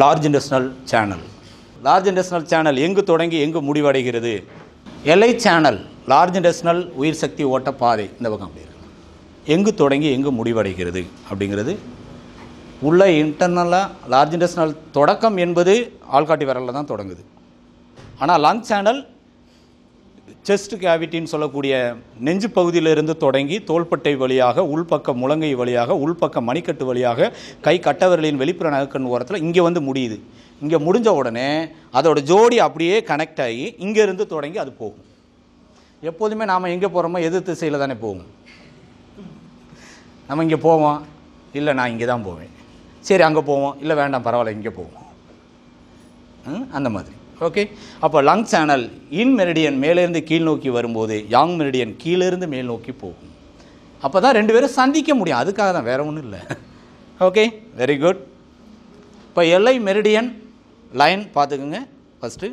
Large intestinal channel. Large intestinal channel எங்கு தொடங்கி எங்கு முடிவடைகிறது? எல்ஐ சேனல், லார்ஜ் இன்டெஸ்டினல் உயிர் சக்தி ஓட்ட பாதை. இந்த பக்கம் அப்படி இருக்கு. எங்கு தொடங்கி எங்கு முடிவடைகிறது அப்படிங்கிறது உள்ள இன்டர்னலாக லார்ஜ் இன்டெஸ்டினல் தொடக்கம் என்பது ஆள்காட்டி விரலில் தான் தொடங்குது. ஆனால் லங் சேனல் செஸ்ட் கேவிட்டின்னு சொல்லக்கூடிய நெஞ்சு பகுதியிலிருந்து தொடங்கி தோள்பட்டை வழியாக உள்பக்க முழங்கை வழியாக உள்பக்க மணிக்கட்டு வழியாக கை கட்டவர்களின் வெளிப்புற நகக்கண் ஓரத்தில் இங்கே வந்து முடியுது. இங்கே முடிஞ்ச உடனே அதோட ஜோடி அப்படியே கனெக்ட் ஆகி இங்கேருந்து தொடங்கி அது போகும். எப்போதுமே நாம் எங்கே போகிறோமோ எதிர் திசையில் தானே போகும். நம்ம இங்கே போவோம், இல்லை நான் இங்கே தான் போவேன், சரி அங்கே போவோம், இல்லை வேண்டாம் பரவாயில்ல இங்கே போவோம், அந்த மாதிரி. ஓகே, அப்போ லங் சேனல் இன் மெரிடியன் மேலேருந்து கீழ் நோக்கி வரும்போது யாங் மெரிடியன் கீழேருந்து மேல் நோக்கி போகும். அப்போ தான் ரெண்டு பேரும் சந்திக்க முடியும். அதுக்காக தான், வேறு ஒன்றும் இல்லை. Okay, very good. இப்போ எல்ஐ மெரிடியன் லைன் பார்த்துக்குங்க. ஃபஸ்ட்டு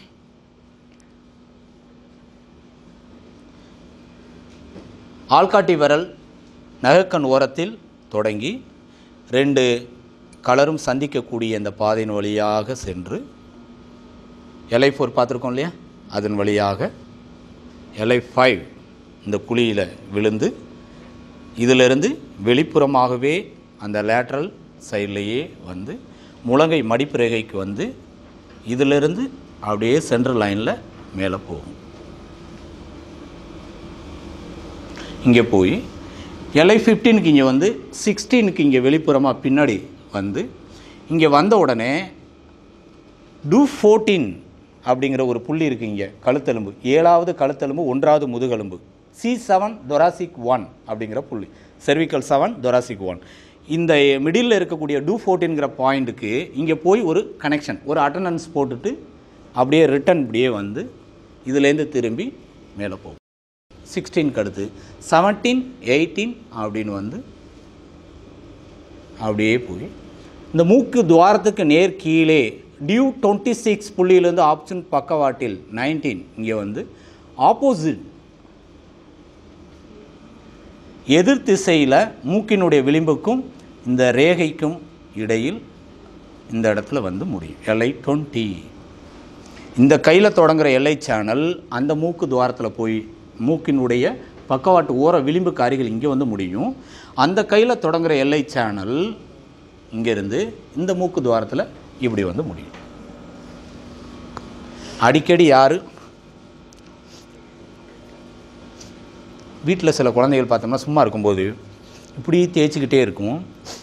ஆள்காட்டி விரல் நகக்கண் ஓரத்தில் தொடங்கி ரெண்டு கலரும் சந்திக்கக்கூடிய இந்த பாதையின் வழியாக சென்று LI4 பார்த்துருக்கோம் இல்லையா, அதன் வழியாக LI5 இந்த குழியில் விழுந்து இதிலிருந்து வெளிப்புறமாகவே அந்த லேட்ரல் சைட்லேயே வந்து முழங்கை மடிப்பு ரேகைக்கு வந்து இதிலிருந்து அப்படியே சென்ட்ரல் லைனில் மேலே போகும். இங்கே போய் LI15க்கு இங்கே வந்து 16க்கு இங்கே வெளிப்புறமாக பின்னாடி வந்து இங்கே வந்த உடனே Do14 அப்படிங்கிற ஒரு புள்ளி இருக்குது. இங்கே கழுத்தெலும்பு, 7வது கழுத்தெலும்பு, 1வது முதுகெலும்பு, C7 thoracic 1 அப்படிங்கிற புள்ளி, cervical 7 thoracic 1. இந்த மிடில் இருக்கக்கூடிய Do14ங்கிற பாயிண்ட்டுக்கு இங்கே போய் ஒரு கனெக்ஷன், ஒரு அட்டண்டன்ஸ் போட்டுட்டு அப்படியே ரிட்டன் இப்படியே வந்து இதுலேருந்து திரும்பி மேலே போகும். 16க்கு அடுத்து 17, 18 அப்படின்னு வந்து அப்படியே போய் இந்த மூக்கு துவாரத்துக்கு நேர் கீழே Du26 புள்ளியிலேருந்து ஆப்ஷன் பக்கவாட்டில் 19 இங்கே வந்து ஆப்போசிட் எதிர் திசையில் மூக்கினுடைய விளிம்புக்கும் இந்த ரேகைக்கும் இடையில் இந்த இடத்துல வந்து முடியும். LI20 இந்த கையில் தொடங்குகிற எல்ஐ சேனல் அந்த மூக்கு துவாரத்தில் போய் மூக்கினுடைய பக்கவாட்டு ஓர விளிம்புக்கு அருகில் இங்கே வந்து முடியும். அந்த கையில் தொடங்குகிற எல்ஐ சேனல் இங்கேருந்து இந்த மூக்கு துவாரத்தில் இப்படி வந்து முடியும். அடிக்கடி யார் வீட்டில் சில குழந்தைகள் பார்த்தோம்னா சும்மா இருக்கும்போது இப்படி தேய்ச்சிக்கிட்டே இருக்கும்.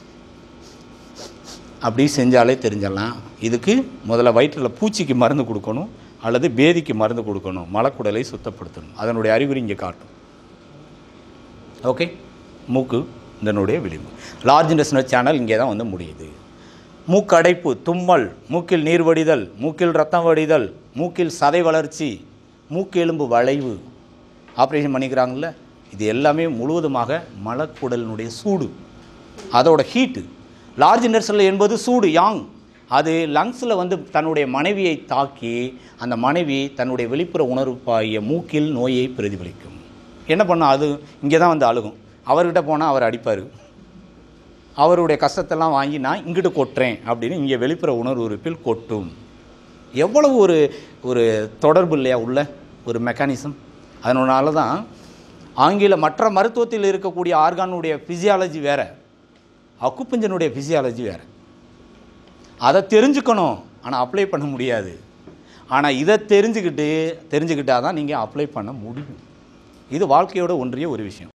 அப்படி செஞ்சாலே தெரிஞ்சிடலாம். இதுக்கு முதல்ல வயிற்றில் பூச்சிக்கு மருந்து கொடுக்கணும் அல்லது பேதிக்கு மருந்து கொடுக்கணும், மலக்குடலை சுத்தப்படுத்தணும். அதனுடைய அறிகுறி இங்கே காட்டும். ஓகே, மூக்கு இதனுடைய விளிம்பு. லார்ஜ் இன்டெஸ்டினல் சேனல் இங்கே தான் வந்து முடியுது. மூக்கடைப்பு, தும்மல், மூக்கில் நீர் வடிதல், மூக்கில் ரத்தம் வடிதல், மூக்கில் சதை வளர்ச்சி, மூக்கெலும்பு வளைவு ஆப்ரேஷன் பண்ணிக்கிறாங்கல்ல, இது எல்லாமே முழுவதுமாக மலக்குடலினுடைய சூடு, அதோட ஹீட்டு. லார்ஜ் இன்டெஸ்டினல் என்பது சூடு, யாங். அது லங்ஸில் வந்து தன்னுடைய மனைவியை தாக்கி அந்த மனைவி தன்னுடைய வெளிப்புற உணர்வாகிய மூக்கில் நோயை பிரதிபலிக்கும். என்ன பண்ணால் அது இங்கே தான் வந்து அழுகும். அவர்கிட்ட போனால் அவர் அடிப்பார். அவருடைய கஷ்டத்தெல்லாம் வாங்கி நான் இங்கிட்டு கொட்டுறேன் அப்படின்னு இங்கே வெளிப்புற உணர்வு உறுப்பில் கொட்டும். எவ்வளவு ஒரு தொடர்பு இல்லையா உள்ள ஒரு மெக்கானிசம். அதனால தான் ஆங்கில மற்ற மருத்துவத்தில் இருக்கக்கூடிய ஆர்கானுடைய ஃபிசியாலஜி வேறு, அக்குப்பஞ்சனுடைய ஃபிசியாலஜி வேறு. அதை தெரிஞ்சுக்கணும், ஆனால் அப்ளை பண்ண முடியாது. ஆனால் இதை தெரிஞ்சுக்கிட்டால் தான் நீங்கள் அப்ளை பண்ண முடியும். இது வாழ்க்கையோட ஒன்றிய ஒரு விஷயம்.